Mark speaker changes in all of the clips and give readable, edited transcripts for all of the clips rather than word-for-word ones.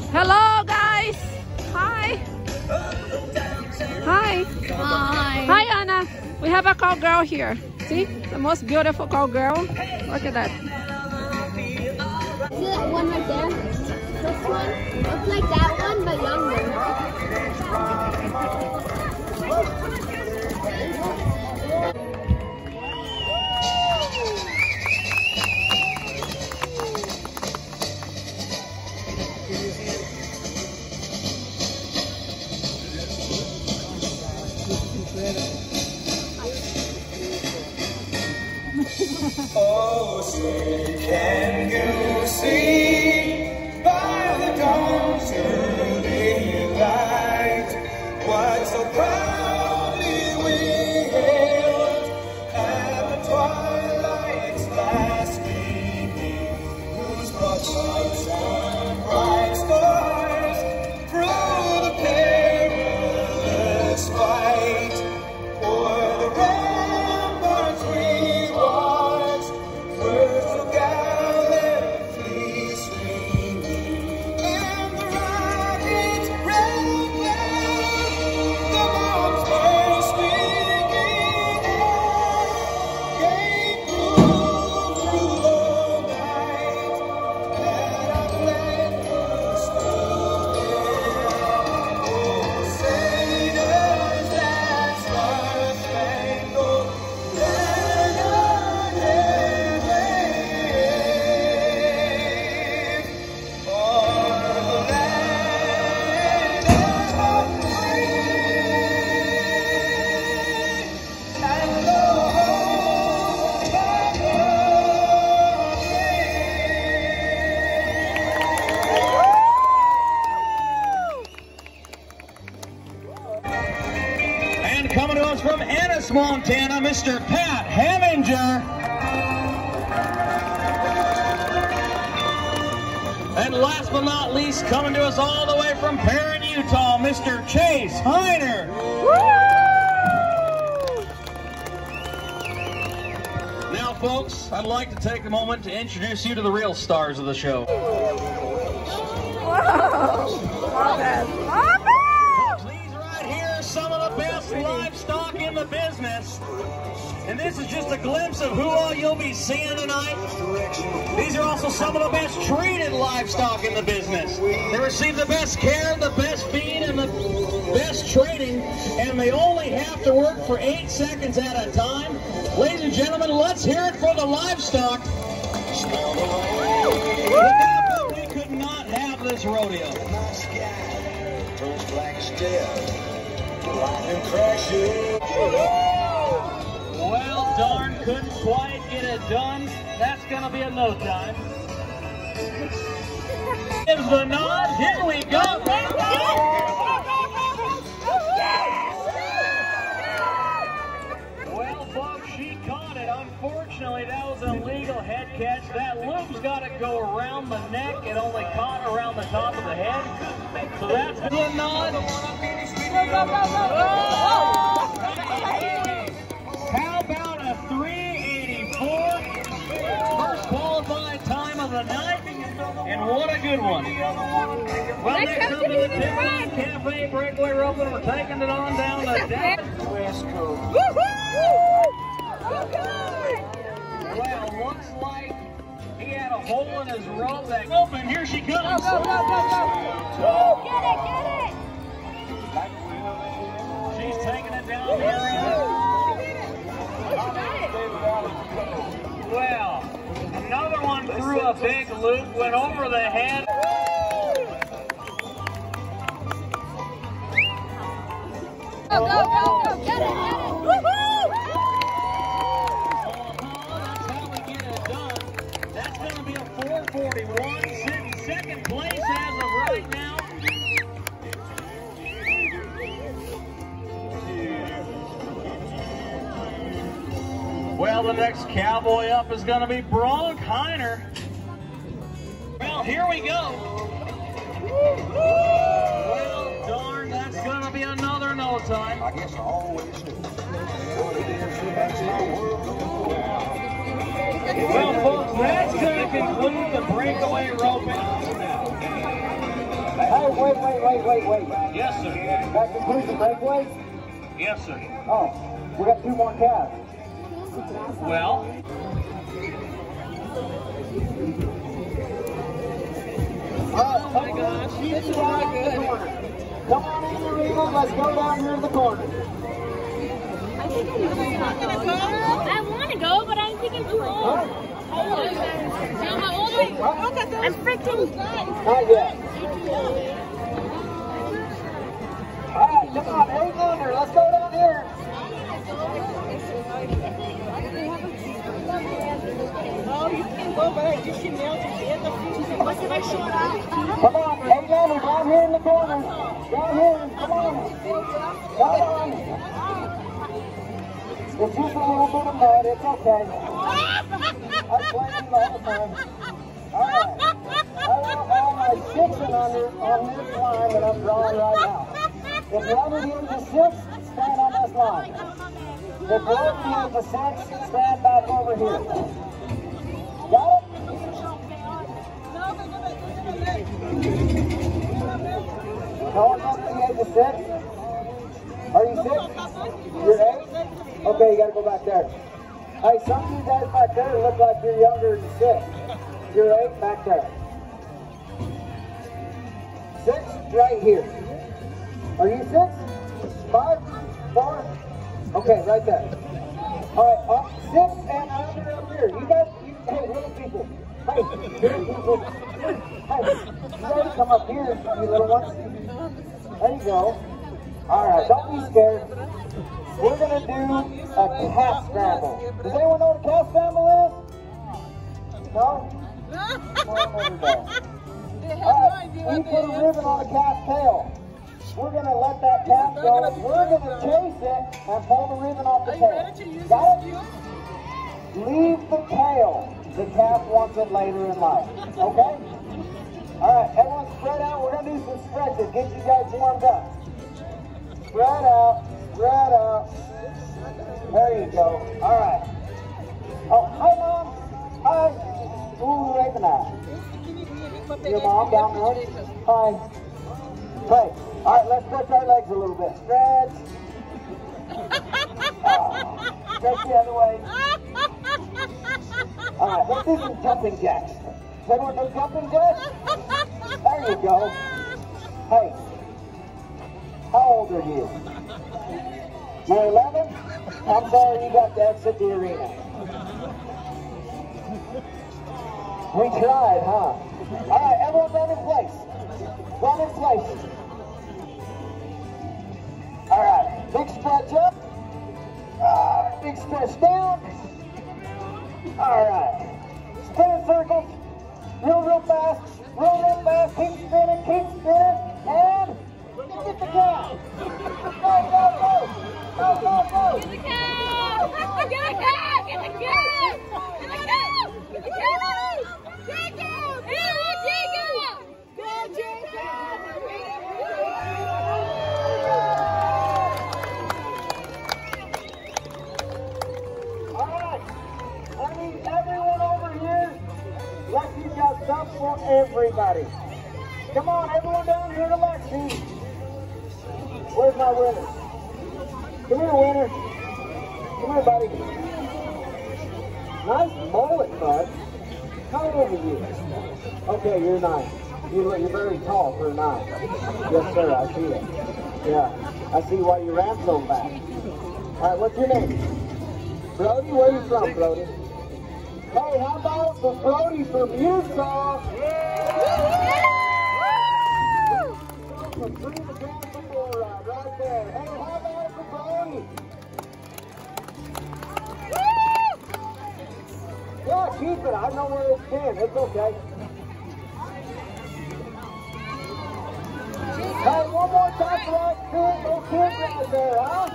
Speaker 1: Hello, guys. Hi. Hi.
Speaker 2: Hi.
Speaker 1: Hi, Anna. We have a cowgirl here. See? The most beautiful cowgirl. Look at that.
Speaker 2: See that one right there? This one? Looks like that one, but younger.
Speaker 3: Oh, say, can you see by the dawn's early light what so proudly we hailed at the twilight's last gleaming, whose broad stripes and bright stars through the perilous fight o'er the ramparts we watched were so gallantly streaming, and the rockets rattling, the bombs were swinging, gave proof through the night that our flag was still there. Oh, sailors, that star-spangled banner wave for the land of the free and the hope of the
Speaker 4: And coming to us from Ennis, Montana, Mr. Pat Heminger. And last but not least, coming to us all the way from Perrin, Utah, Mr. Chase Heiner. Now, folks, I'd like to take a moment to introduce you to the real stars of the show. These right here are some of the best livestock in the business. And this is just a glimpse of who all you'll be seeing tonight. These are also some of the best treated livestock in the business. They receive the best care, the best feed, and the best training, and they only have to work for 8 seconds at a time. Ladies and gentlemen, let's hear it for the livestock. Without them, we could not have this rodeo. Well, darn, couldn't quite get it done. That's going to be a no time. Gives the nod. Here we go. Well, folks, she caught it. Unfortunately, that was an illegal head catch. That loop's got to go around the neck. It only caught around the top of the head. So that's the nod. How about a 384? First qualified time of the night, and what a good one. Well, next up to the Tiffany Cafe Breakaway Roping, we're taking it on down the Dallas West Coast. Well, looks like he had a hole in his rope. That open, here she comes.
Speaker 2: Go, go, go, go, go. Woo, get it, get it.
Speaker 4: She's taking it down here. Well, another one threw a big loop, went over the head.
Speaker 2: Go, go, go, go, get it, get it. Woohoo!
Speaker 4: That's how we get it done. That's going to be a 441, sitting second place as of right now. Well, the next cowboy up is going to be Bronk Heiner. Well, here we go. Well, darn, that's going to be another no time.
Speaker 3: I guess I always do.
Speaker 4: Well, folks, that's going to conclude the breakaway roping.
Speaker 3: Wait.
Speaker 4: Yes, sir.
Speaker 3: That concludes the breakaway?
Speaker 4: Yes, sir.
Speaker 3: Oh, we got 2 more calves.
Speaker 4: Well,
Speaker 3: Oh my gosh, this is not good. Come on in, Reba. Let's go down here in the corner.
Speaker 2: I want to go, but I think I'm too old. How old are you? I'm freaking
Speaker 3: Not yet. All right, come on, 800. Let's go down here.
Speaker 5: Oh, you can go, but I just should nail together.
Speaker 2: Você vai chorar.
Speaker 3: Come on, 800. Down here in the corner. Down here. Come on. Come on. It's just a little bit of mud. It's okay. I'm playing all the time. All right. I want all my 6 and under on this line that I'm drawing right now. If you're under the age of 6, stand on this line. If you're over the age of 6, stand back over here. Got it? No one up to the age of 6? Are you 6? You're 8? Okay, you gotta go back there. Hey, some of you guys back there look like you're younger than 6. You're 8 back there. 6 right here. Are you 6? 5? 4? Okay, right there. All right, 6 and under up here. You guys, hey, little people. Hey, little people. Hey, you guys come up here, you little ones. There you go. All right, don't be scared. We're going to do a calf scramble. Does anyone know what a calf scramble is? No? Well, there we go. All right, we put a ribbon on a calf's tail. We're going to let that calf go. We're going to chase it and pull the ribbon off the tail. Got it? Leave the tail. The calf wants it later in life. Okay? All right, everyone spread out. We're going to do some stretches. Get you guys warmed up. Spread out. Spread out. There you go. All right. Oh, hi, Mom. Hi. Ooh, right now. Your mom down there? Hi. Hey. All right, let's stretch our legs a little bit. Stretch. Stretch the other way. All right, let's do some jumping jacks. Does anyone do jumping jacks? There you go. Hey, how old are you? You're 11? I'm sorry, you got to exit the arena. We tried, huh? All right, everyone run in place. Run in place. All right, big stretch up. Big stretch down. All right, spin in circles. Real fast. Real fast. Keep spinning, and get the calf. Go.
Speaker 2: Get the cow! Get the cow! Get the cow! Get the cow! Get the cow! Get the cow! Jacob! Hey, Jacob! Go, Jacob!
Speaker 3: All right. I need everyone over here. Like you got stuff for everybody. Come on, everyone down here to Lexi. Where's my winner? Come here, winner. Come here, buddy. Nice mullet, bud. How old are you? Okay, you're 9. You're very tall for a 9. Yes, sir, I see it. Yeah, I see why you ran so fast. All right, what's your name? Brody? Where are you from, Brody? Hey, how about the Brody from Utah? Bring the gas before ride right there. Hey, how about the Brody? Yeah, keep it. I know where it's been. It's okay. Hey, one more time for that kid. Those kids right there, huh?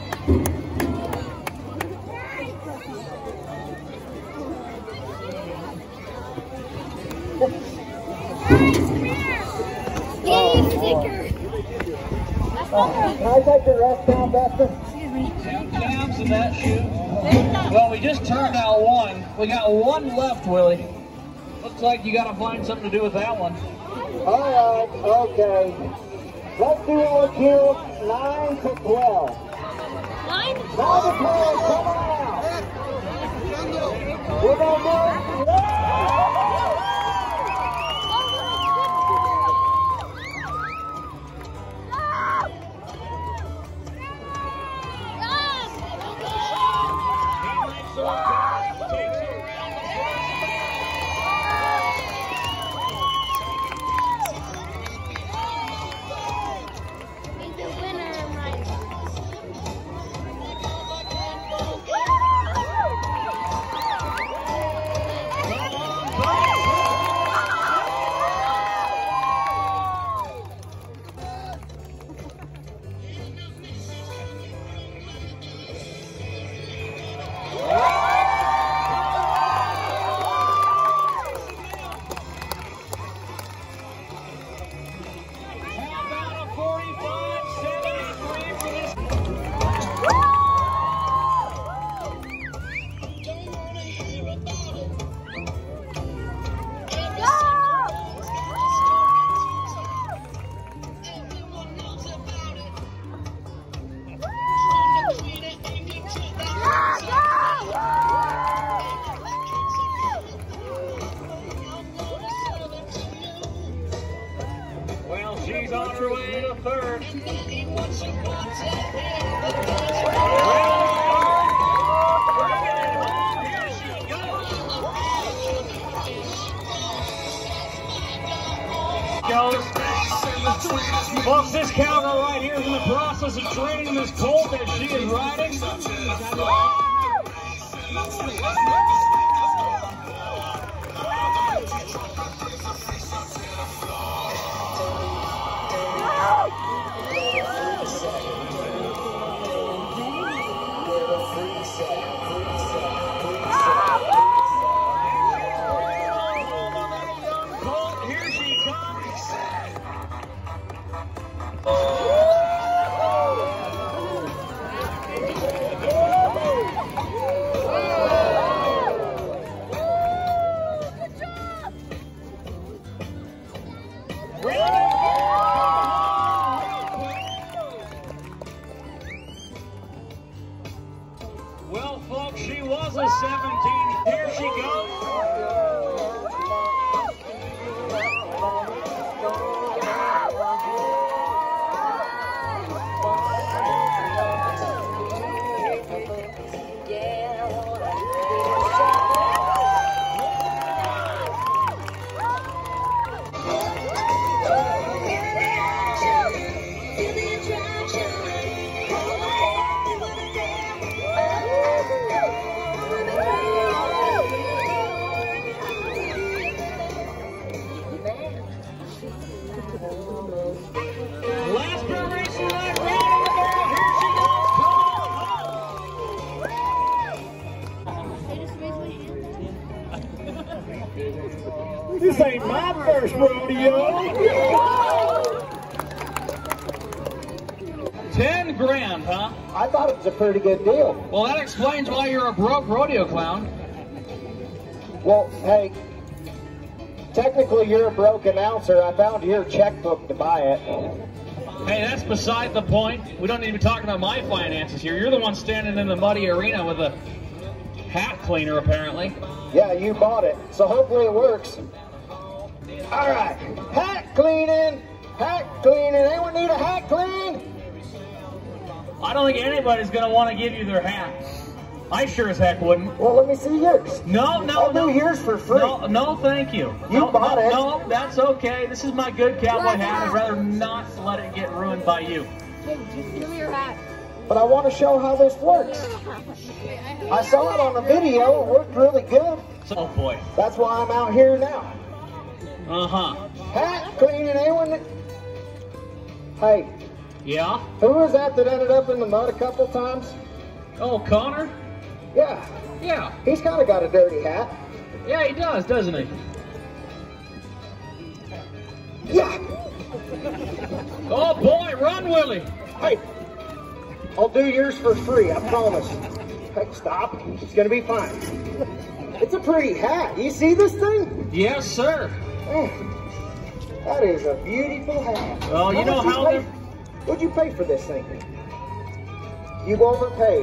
Speaker 3: Can I take the rest down, Buster?
Speaker 4: 2 calves in that chute. Well, we just turned out 1. We got 1 left, Willie. Looks like you got to find something to do with that one.
Speaker 3: All right, okay. Let's do our kill 9 to 12.
Speaker 2: 9 to
Speaker 3: 9 to 12, come on out. We're going to do it.
Speaker 4: She's on her way to third. Folks, this cowgirl right here is in the process of training this colt that she is riding. Here she comes. Well, folks, she was a 17. Here she goes. Last preparation line, right on the barrel. Here she goes. Come on. This ain't my first rodeo. 10 grand, huh?
Speaker 3: I thought it was a pretty good deal.
Speaker 4: Well, that explains why you're a broke rodeo clown.
Speaker 3: Well, hey, technically you're a broke announcer. I found your checkbook to buy it.
Speaker 4: Hey, that's beside the point. We don't need to be talking about my finances here. You're the one standing in the muddy arena with a hat cleaner, apparently.
Speaker 3: Yeah, you bought it, so hopefully it works. All right, hat cleaning, hat cleaning. Anyone need a hat clean?
Speaker 4: I don't think anybody's going to want to give you their hat. I sure as heck wouldn't.
Speaker 3: Well, let me see yours.
Speaker 4: No,
Speaker 3: I'll do yours for free.
Speaker 4: No, thank you.
Speaker 3: You bought it.
Speaker 4: No, that's okay. This is my good cowboy hat. I'd rather not let it get ruined by you.
Speaker 2: Hey, just give me your hat.
Speaker 3: But I want to show how this works. I saw it on the video. It worked really good.
Speaker 4: Oh, boy.
Speaker 3: That's why I'm out here now.
Speaker 4: Uh-huh.
Speaker 3: Hat cleaning. Anyone? Hey,
Speaker 4: Yeah?
Speaker 3: who was that ended up in the mud a couple times?
Speaker 4: Oh, Connor?
Speaker 3: Yeah,
Speaker 4: Yeah.
Speaker 3: he's kind of got a dirty hat.
Speaker 4: Yeah, he does, doesn't he?
Speaker 3: Yeah.
Speaker 4: Oh, boy, run, Willie.
Speaker 3: Hey, I'll do yours for free, I promise. Hey, stop. It's gonna be fine. It's a pretty hat. You see this thing?
Speaker 4: Yes, sir.
Speaker 3: Oh. That is a beautiful hat.
Speaker 4: Well, you know how they...
Speaker 3: What'd you pay for this thing? You've overpaid.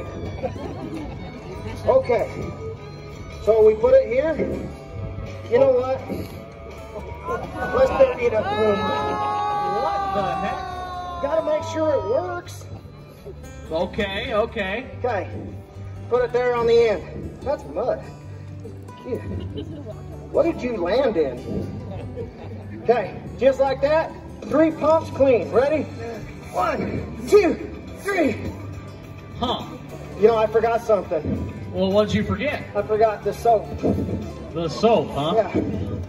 Speaker 3: Okay. So we put it here. You know what? Let's pick it up.
Speaker 4: What the heck?
Speaker 3: Gotta make sure it works.
Speaker 4: Okay, okay.
Speaker 3: Okay. Put it there on the end. That's mud. Cute. What did you land in? Okay, just like that. 3 pumps clean. Ready? 1, 2, 3.
Speaker 4: Huh.
Speaker 3: You know, I forgot something.
Speaker 4: Well, what'd you forget?
Speaker 3: I forgot the soap.
Speaker 4: The soap, huh?
Speaker 3: Yeah.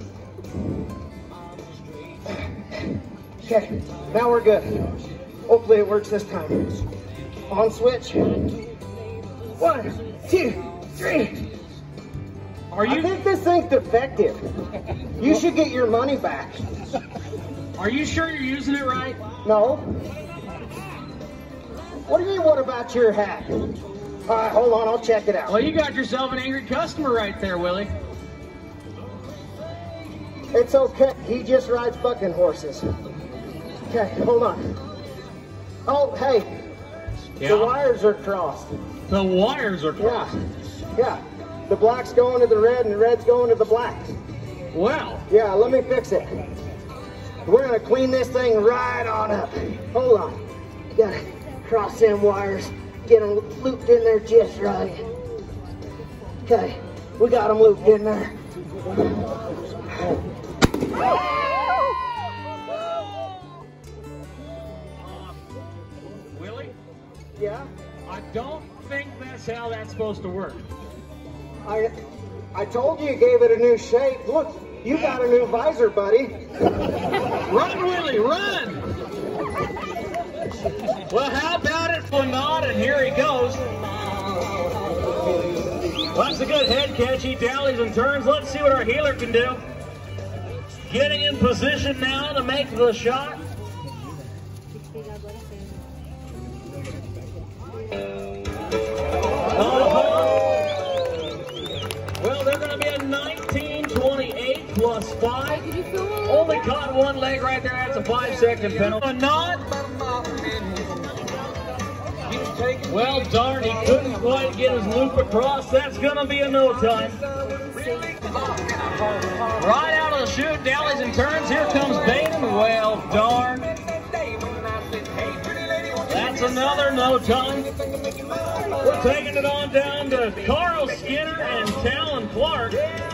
Speaker 3: Okay, now we're good. Hopefully it works this time. On switch. 1, 2, 3.
Speaker 4: Are
Speaker 3: I
Speaker 4: you
Speaker 3: think this thing's defective. You should get your money back.
Speaker 4: Are you sure you're using it right?
Speaker 3: No. What do you mean, what about your hat? All right, hold on, I'll check it out.
Speaker 4: Well, you got yourself an angry customer right there, Willie.
Speaker 3: It's okay, he just rides bucking horses. Okay, hold on. Oh, hey,
Speaker 4: Yeah.
Speaker 3: the wires are crossed.
Speaker 4: The wires are crossed.
Speaker 3: Yeah. The black's going to the red and the red's going to the black.
Speaker 4: Well,
Speaker 3: Yeah, let me fix it. We're gonna clean this thing right on up. Hold on. Gotta cross them wires, get them looped in there just right. Okay, we got them looped in there.
Speaker 4: Willie,
Speaker 3: Yeah?
Speaker 4: I don't think that's how that's supposed to work.
Speaker 3: I told you gave it a new shape. Look, you got a new visor, buddy.
Speaker 4: Run, Willie, run! Well, how about it for not? And here he goes. That's a good head catch. He dallies and turns. Let's see what our heeler can do. Getting in position now to make the shot. Well, they're going to be a 19-28 plus 5. Only caught one leg right there. That's a 5-second penalty. A knot. Well, darn, he couldn't quite get his loop across. That's going to be a no time. Right out of the chute, dallies and turns. Here comes Baden. Well, darn. That's another no time. We're taking it on down to Carl Skinner and Talon Clark.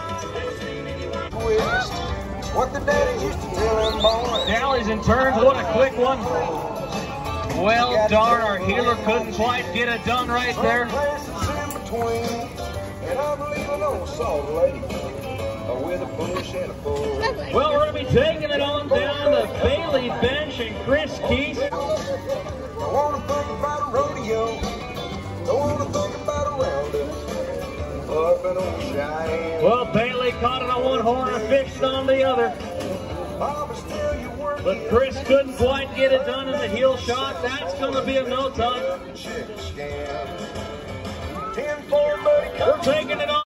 Speaker 6: What the daddy used to tell him, boy.
Speaker 4: Dallies and turns, what a quick one. Well, darn, our healer couldn't quite get it done right there.
Speaker 6: In between, and I'm leaving on Salt Lake with a bush and a bull.
Speaker 4: Well, we're going to be taking it on down to Bailey Bench and Chris Keese.
Speaker 6: I want to think about a rodeo. Don't want to think about a roundup. Up in old Cheyenne.
Speaker 4: Well, Bailey caught it on one horn and fished on the other.
Speaker 6: Mama, still you working.
Speaker 4: But Chris couldn't quite get it done in the heel shot. That's going to be a no time.
Speaker 6: Check scam. 10-4, buddy.
Speaker 4: We're taking it on.